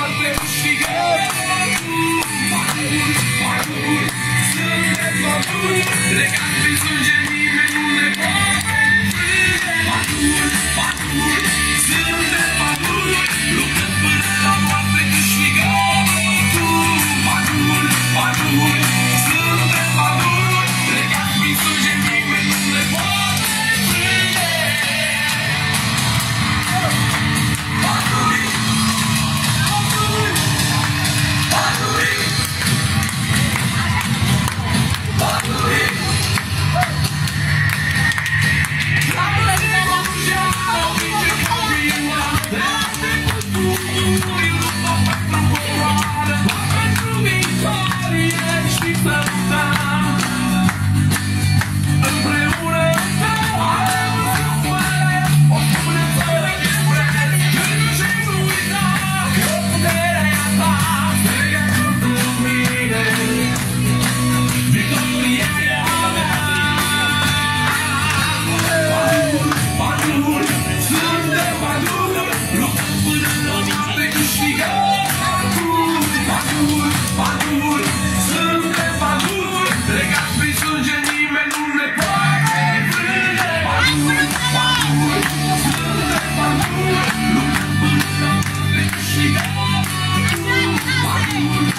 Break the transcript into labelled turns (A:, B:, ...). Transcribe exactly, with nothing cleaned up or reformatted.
A: moarte câștigăm. Maturi, maturi, suntem maturi, legat prin sânge nimeni nu ne poate frânge. Maturi, maturi, suntem maturi, luptăm până la moarte câștigăm. Maturi, maturi, suntem maturi, legat prin sânge nimeni nu ne poate frânge. Maturi, maturi, maturi, maturi. Maturi,